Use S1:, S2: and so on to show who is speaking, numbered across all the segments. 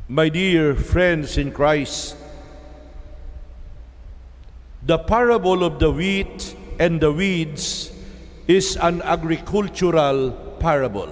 S1: My dear friends in Christ, the parable of the wheat and the weeds is an agricultural parable.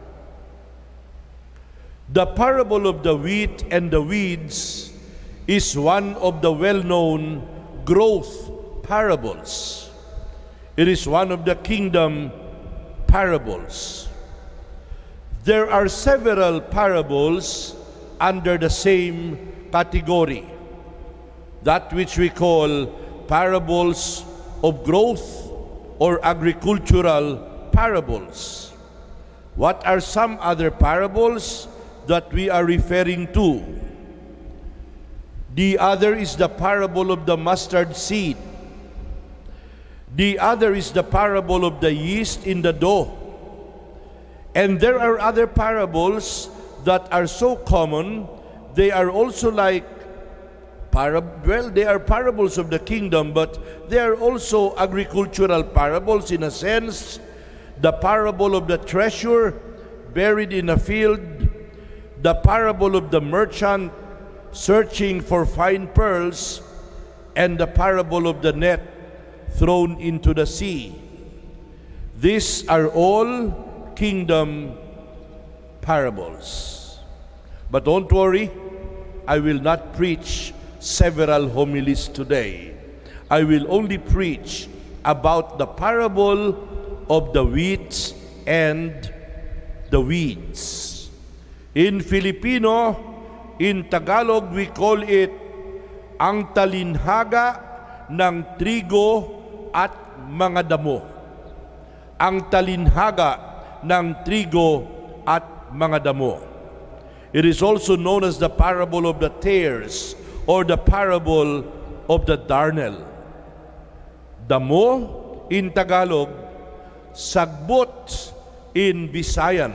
S1: The parable of the wheat and the weeds is one of the well-known growth parables. It is one of the kingdom parables. There are several parables under the same category, that which we call parables of growth or agricultural parables. What are some other parables that we are referring to? The other is the parable of the mustard seed. The other is the parable of the yeast in the dough. And there are other parables that are so common, they are also like, they are parables of the kingdom, but they are also agricultural parables in a sense. The parable of the treasure buried in a field, the parable of the merchant searching for fine pearls, and the parable of the net thrown into the sea. These are all kingdom parables. But don't worry, I will not preach several homilies today. I will only preach about the parable of the wheat and the weeds. In Filipino, in Tagalog, we call it ang talinhaga ng trigo at mga damo. Ang talinhaga ng trigo at mga damo. It is also known as the parable of the tares or the parable of the darnel. Damo in Tagalog, sagbot in Visayan,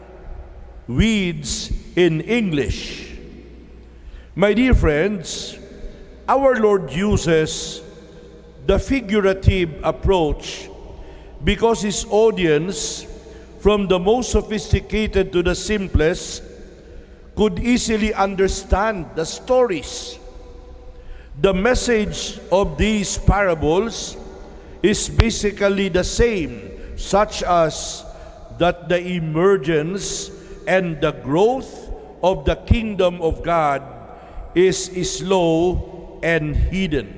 S1: weeds in English. My dear friends, our Lord uses the figurative approach because His audience, from the most sophisticated to the simplest, could easily understand the stories. The message of these parables is basically the same, such as that the emergence and the growth of the kingdom of God is slow and hidden.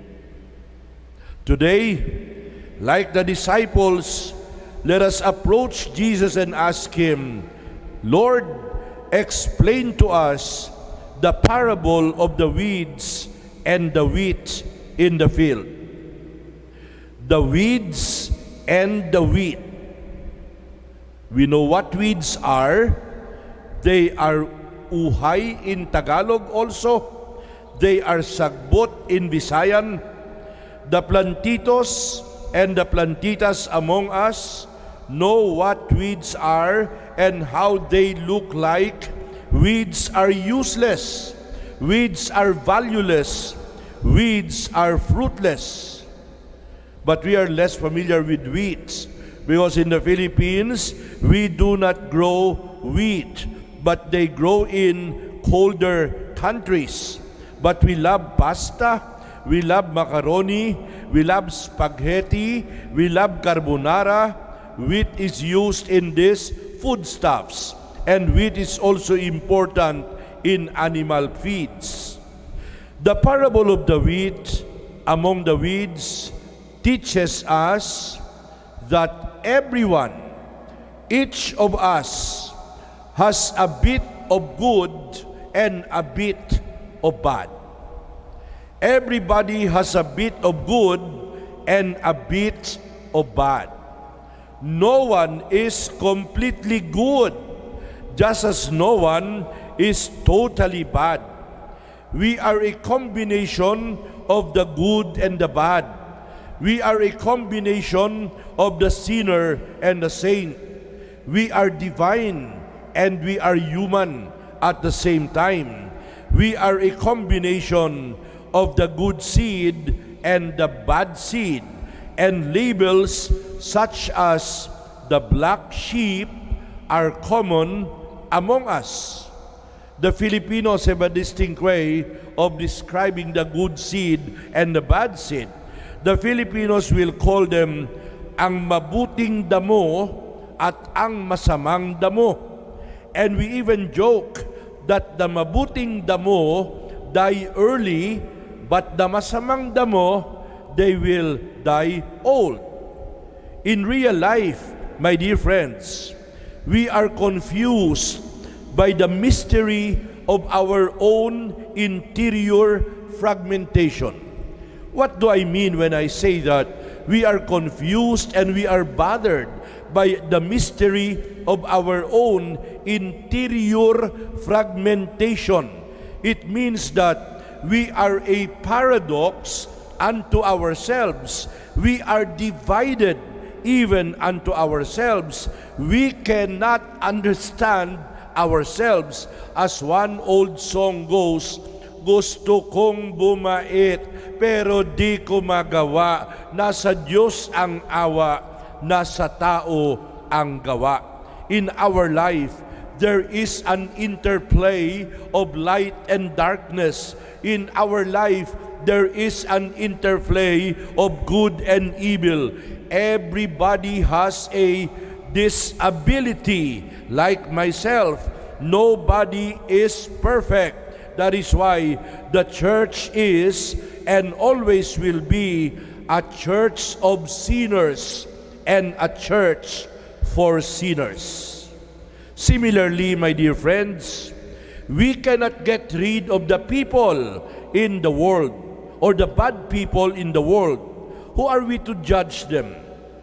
S1: Today, like the disciples, let us approach Jesus and ask Him, Lord, explain to us the parable of the weeds and the wheat in the field. The weeds and the wheat. We know what weeds are. They are uhay in Tagalog also. They are sagbot in Visayan. The plantitos and the plantitas among us know what weeds are and how they look like. Weeds are useless. Weeds are valueless. Weeds are fruitless. But we are less familiar with weeds because in the Philippines, we do not grow wheat, but they grow in colder countries. But we love pasta, we love macaroni, we love spaghetti, we love carbonara. Wheat is used in these foodstuffs, and wheat is also important in animal feeds. The parable of the wheat among the weeds teaches us that everyone, each of us, has a bit of good and a bit of bad. Everybody has a bit of good and a bit of bad. No one is completely good, just as no one is totally bad. We are a combination of the good and the bad. We are a combination of the sinner and the saint. We are divine and we are human at the same time. We are a combination of the good seed and the bad seed, and labels such as the black sheep are common among us. The Filipinos have a distinct way of describing the good seed and the bad seed. The Filipinos will call them ang mabuting damo at ang masamang damo. And we even joke that the mabuting damo die early, but the masamang damo, they will die old. In real life, my dear friends, we are confused by the mystery of our own interior fragmentation. What do I mean when I say that we are confused and we are bothered by the mystery of our own interior fragmentation? It means that we are a paradox unto ourselves. We are divided even unto ourselves. We cannot understand ourselves. As one old song goes, gusto kong bumait pero di ko magawa. Nasa Diyos ang awa, nasa tao ang gawa. In our life, there is an interplay of light and darkness. In our life, there is an interplay of good and evil. Everybody has a disability. Like myself, nobody is perfect. That is why the church is and always will be a church of sinners and a church for sinners. Similarly, my dear friends, we cannot get rid of the people in the world or the bad people in the world. Who are we to judge them?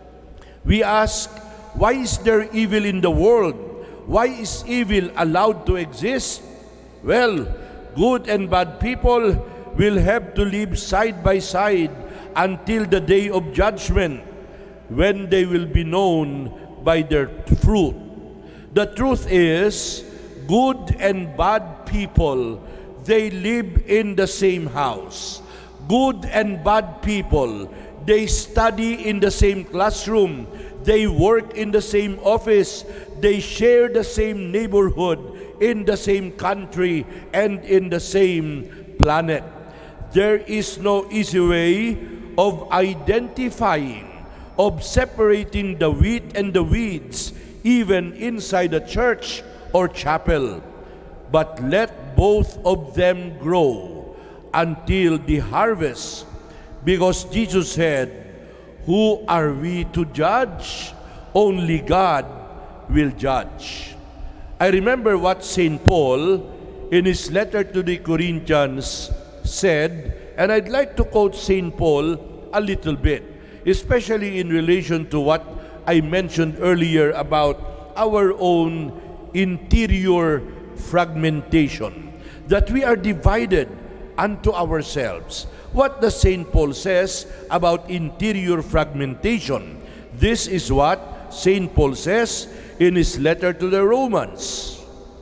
S1: We ask, why is there evil in the world? Why is evil allowed to exist? Well, good and bad people will have to live side by side until the day of judgment, when they will be known by their fruit. The truth is, good and bad people, they live in the same house. Good and bad people, they study in the same classroom. They work in the same office. They share the same neighborhood, in the same country, and in the same planet. There is no easy way of identifying, of separating the wheat and the weeds, even inside a church or chapel. But let both of them grow until the harvest, because Jesus said, who are we to judge? Only God will judge. I remember what St. Paul, in his letter to the Corinthians, said, and I'd like to quote St. Paul a little bit, especially in relation to what I mentioned earlier about our own interior fragmentation, that we are divided unto ourselves. What does St. Paul says about interior fragmentation? This is what St. Paul says in his letter to the Romans.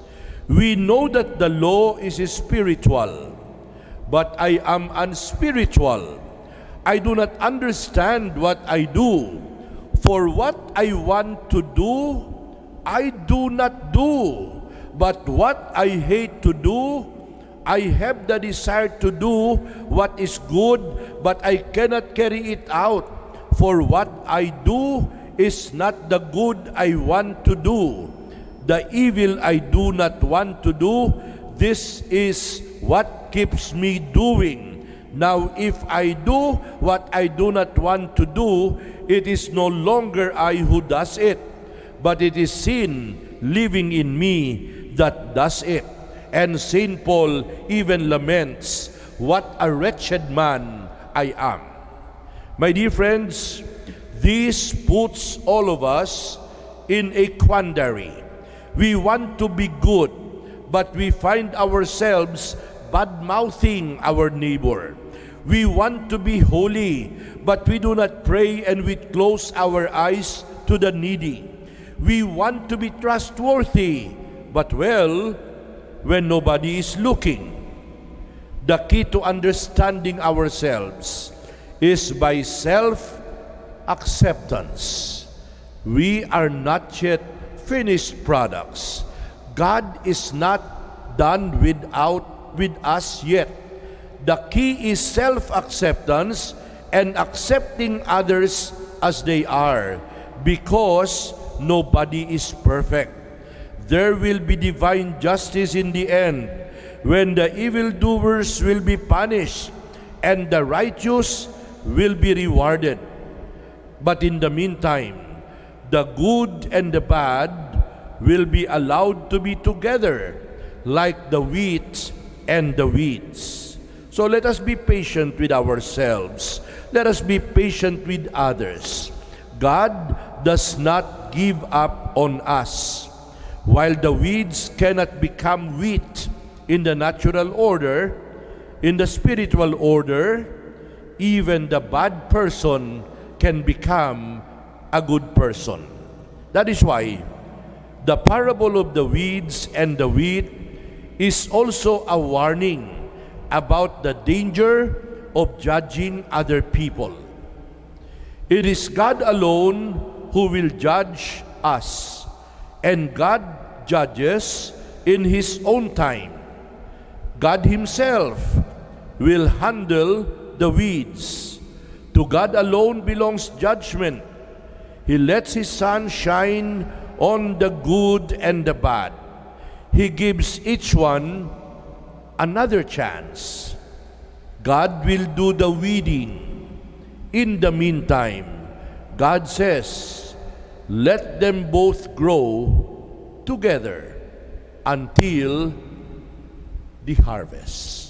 S1: We know that the law is spiritual, but I am unspiritual. I do not understand what I do. For what I want to do, I do not do. But what I hate to do, I have the desire to do what is good, but I cannot carry it out. For what I do is not the good I want to do. The evil I do not want to do, this is what keeps me doing. Now if I do what I do not want to do, it is no longer I who does it, but it is sin living in me that does it. And St. Paul even laments, what a wretched man I am. My dear friends, this puts all of us in a quandary. We want to be good, but we find ourselves bad-mouthing our neighbor. We want to be holy, but we do not pray and we close our eyes to the needy. We want to be trustworthy, but well, when nobody is looking. The key to understanding ourselves is by self-acceptance. We are not yet finished products. God is not done with us yet. The key is self-acceptance and accepting others as they are, because nobody is perfect. There will be divine justice in the end, when the evildoers will be punished and the righteous will be rewarded. But in the meantime, the good and the bad will be allowed to be together, like the wheat and the weeds. So let us be patient with ourselves. Let us be patient with others. God does not give up on us. While the weeds cannot become wheat in the natural order, in the spiritual order, even the bad person can become a good person. That is why the parable of the weeds and the wheat is also a warning about the danger of judging other people. It is God alone who will judge us, and God judges in His own time. God Himself will handle the weeds. To God alone belongs judgment. He lets His sun shine on the good and the bad. He gives each one another chance. God will do the weeding. In the meantime, God says, let them both grow together until the harvest.